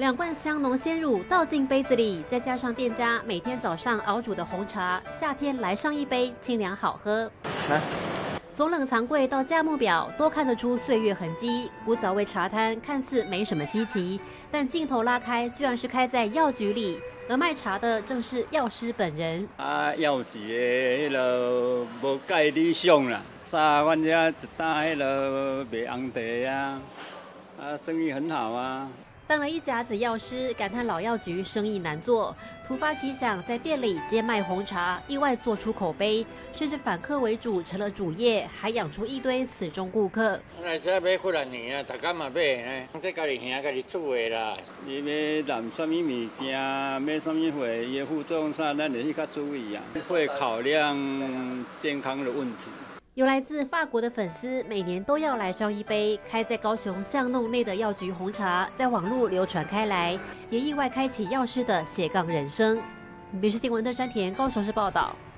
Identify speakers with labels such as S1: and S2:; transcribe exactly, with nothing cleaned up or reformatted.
S1: 两罐香浓鲜乳倒进杯子里，再加上店家每天早上熬煮的红茶，夏天来上一杯，清凉好喝。来。 从冷藏柜到价目表，都看得出岁月痕迹。古早味茶摊看似没什么稀奇，但镜头拉开，居然是开在药局里，而卖茶的正是药师本人。
S2: 啊，药局的迄落无介理想啦，早阮遮一担迄落卖红茶啊，啊，生意很好啊。
S1: 当了一甲子药师，感叹老药局生意难做。突发奇想，在店里兼卖红茶，意外做出口碑，甚至反客为主成了主业，还养出一堆死忠顾客。
S3: 来这买几多年啊，大家嘛买呢，这家己兄家己煮的啦。
S2: 你要染什么物件，买什么货，伊的副作用啥，咱得去较注意啊，会考量健康的问题。
S1: 有来自法国的粉丝，每年都要来上一杯。开在高雄巷弄内的药局红茶，在网络流传开来，也意外开启药师的斜杠人生。民视新闻的山田高雄市报道。